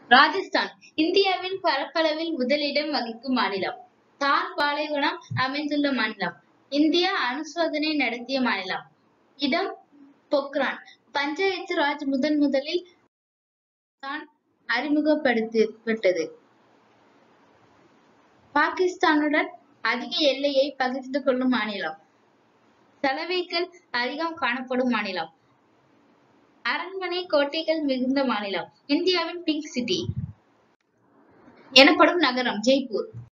ராஜஸ்தான் இந்தியாவின் பரப்பளவில் முதலிடம் வகிக்கும் மாநிலம். தார் பாலைவனம் அமைந்துள்ள மாநிலம். இந்தியா அணுசோதனை நடத்திய மாநிலம். இடம் பொக்ரான். பஞ்சாயத்து ராஜ் முதலில் தான் அறிமுகப்படுத்தப்பட்டது. பாகிஸ்தானுடன் அதிக எல்லையை பகிர்ந்து கொள்ளும் மாநிலம். சலவைகள் அதிகம் காணப்படும் மாநிலம். அரண்மனை கோட்டைகள் மிகுந்த மாநிலம். இந்தியாவின் பிங்க் சிட்டி எனப்படும் நகரம் ஜெய்ப்பூர்.